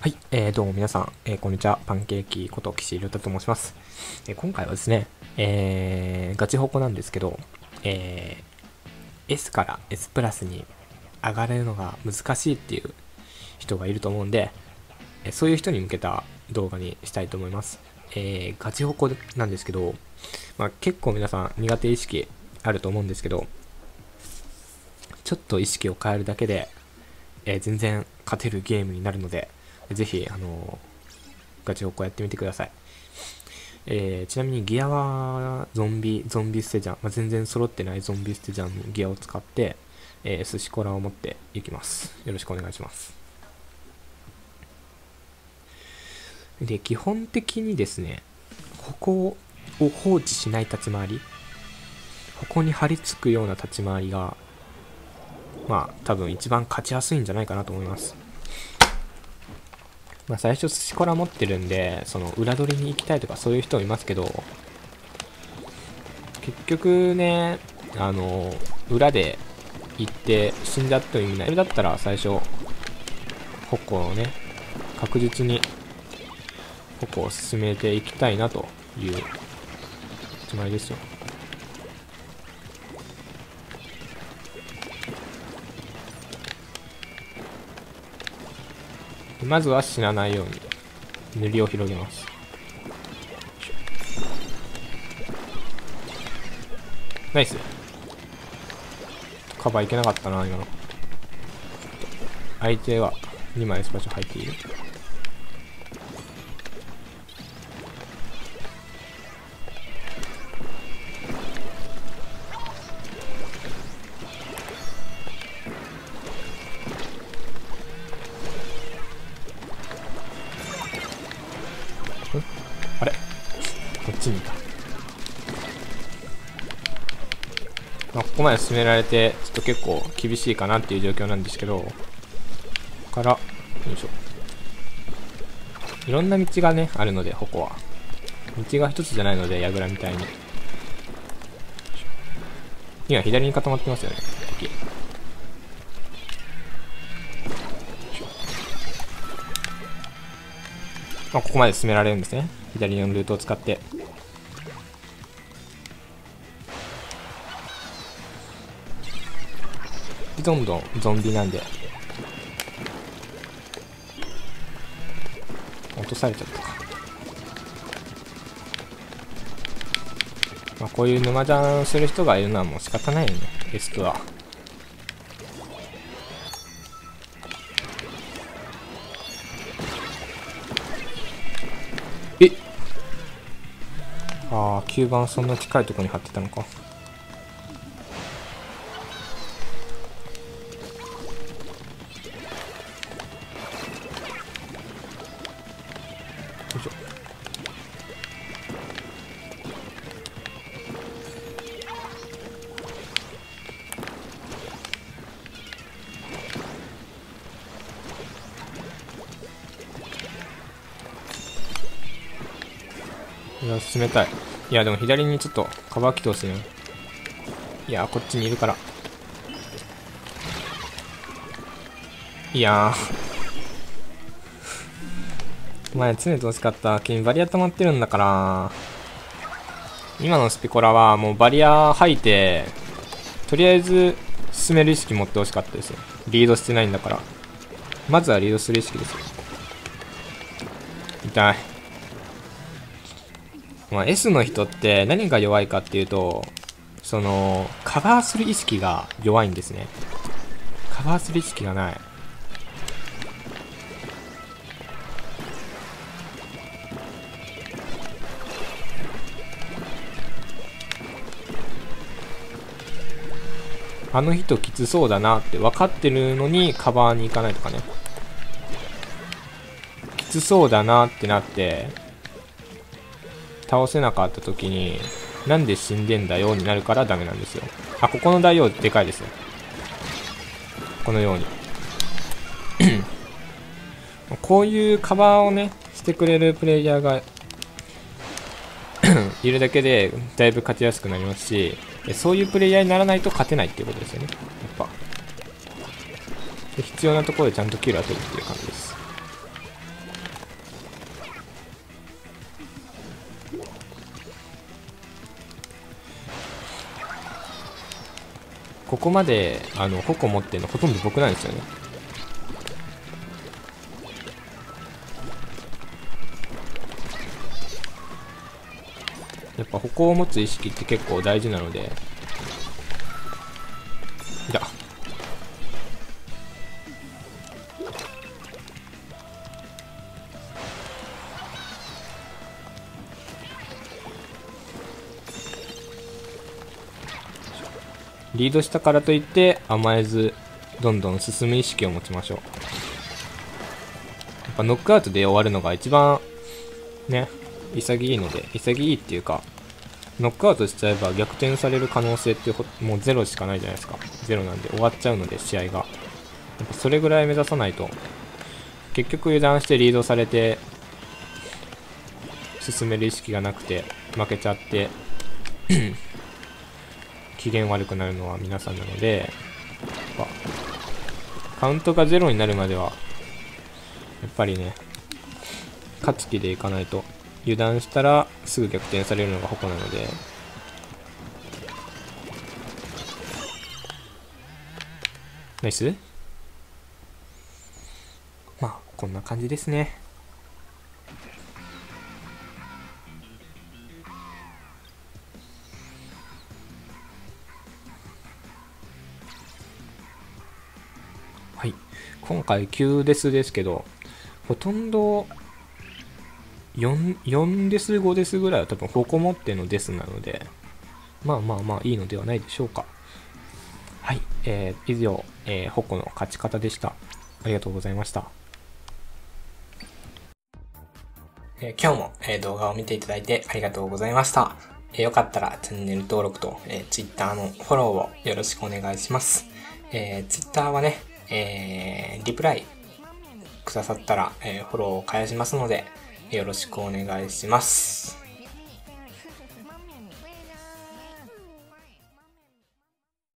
はい、どうも皆さん、こんにちは。パンケーキこと岸亮太と申します。今回はですね、ガチホコなんですけど、S から S プラスに上がれるのが難しいっていう人がいると思うんで、そういう人に向けた動画にしたいと思います。ガチホコなんですけど、結構皆さん苦手意識あると思うんですけど、ちょっと意識を変えるだけで、全然勝てるゲームになるので、ぜひ、ガチホコやってみてください。ちなみにギアはゾンビステジャン、全然揃ってないゾンビステジャンのギアを使って、寿司コラを持っていきます。よろしくお願いします。で、基本的にですね、ここを放置しない立ち回り、ここに張り付くような立ち回りが、多分一番勝ちやすいんじゃないかなと思います。最初寿司コラ持ってるんで、その裏取りに行きたいとかそういう人もいますけど、結局ね、裏で行って死んじゃっても意味ない。それだったら最初、矛をね、確実に矛を進めていきたいなというつもりですよ。まずは死なないように塗りを広げます。ナイス。カバーいけなかったな今の。相手は2枚スパチャ入っている。あれこっちにいた。ここまで進められてちょっと結構厳しいかなっていう状況なんですけど、ここからよいしょ、いろんな道がねあるので、矛は道が一つじゃないので、矢倉みたいに今左に固まってますよね、敵。ここまで進められるんですね、左のルートを使って。どんどんゾンビなんで落とされちゃったか。こういう沼ジャンする人がいるのはもう仕方ないよね、エスクは。9番そんな近いところに貼ってたのか。いや、進めたい。いや、でも左にちょっとカバー来てほしいな。いや、こっちにいるから。いや前詰めてほしかった。君バリア溜まってるんだから。今のスピコラはもうバリア吐いて、とりあえず進める意識持ってほしかったですよ。リードしてないんだから。まずはリードする意識ですよ。痛い。S の人って何が弱いかっていうと、そのカバーする意識が弱いんですね。カバーする意識がない。あの人きつそうだなって分かってるのにカバーに行かないとかね。きつそうだなってなって倒せなかった時に、なんで死んでんだよになるからダメなんですよ。ここの大王でかいですよ。このようにこういうカバーをねしてくれるプレイヤーがいるだけでだいぶ勝ちやすくなりますし、そういうプレイヤーにならないと勝てないっていうことですよね、やっぱ。で必要なところでちゃんとキル当てるっていう感じです。 ここまで矛持ってるのほとんど僕なんですよね。やっぱ矛を持つ意識って結構大事なので、いやリードしたからといって甘えずどんどん進む意識を持ちましょう。やっぱノックアウトで終わるのが一番ね、潔いので、潔いっていうか、ノックアウトしちゃえば逆転される可能性ってもうゼロしかないじゃないですか。ゼロなんで終わっちゃうので、試合が。やっぱそれぐらい目指さないと、結局油断してリードされて進める意識がなくて負けちゃって機嫌悪くなるのは皆さんなので、カウントがゼロになるまではやっぱりね、勝つ気でいかないと、油断したらすぐ逆転されるのが矛なので。ナイス。まあこんな感じですね。はい、今回9デスですけど、ほとんど4デス5デスぐらいは多分矛持ってのデスなので、まあまあまあいいのではないでしょうか。はい、以上、矛の勝ち方でした。ありがとうございました。今日も、動画を見ていただいてありがとうございました。よかったらチャンネル登録と、Twitter のフォローをよろしくお願いします。Twitter はね、リプライくださったら、フォローを返しますので、よろしくお願いします。